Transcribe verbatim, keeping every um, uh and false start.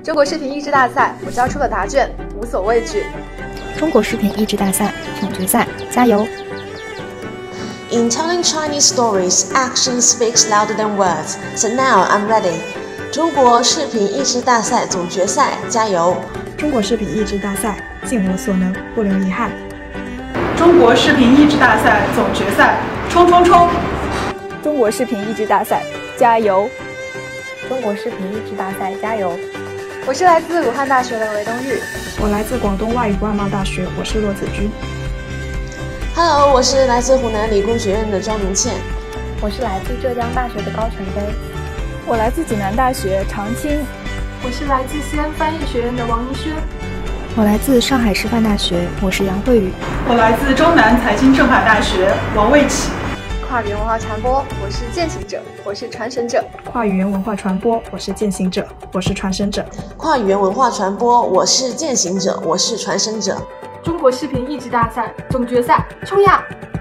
中国视频益智大赛，我交出了答卷，无所畏惧。 中国视频益智大赛总决赛，加油！ In telling Chinese stories, action speaks louder than words. So now I'm ready. 中国视频益智大赛总决赛，加油！ 中国视频益智大赛，尽我所能，不留遗憾。 中国视频益智大赛总决赛，冲冲冲！ 中国视频益智大赛，加油！ 中国视频益智大赛，加油！ 我是来自武汉大学的韦东玉， 我来自广东外语外贸大学，我是骆子君。 Hello， 我是来自湖南理工学院的庄明倩， 我是来自浙江大学的高晨飞， 我来自济南大学常青， 我是来自西安翻译学院的王一轩， 我来自上海师范大学，我是杨慧宇， 我来自中南财经政法大学王卫起。 跨语言文化传播，我是践行者，我是传承者。 跨语言文化传播，我是践行者，我是传承者。 跨语言文化传播，我是践行者，我是传承者。 中国视频益智大赛总决赛，冲呀！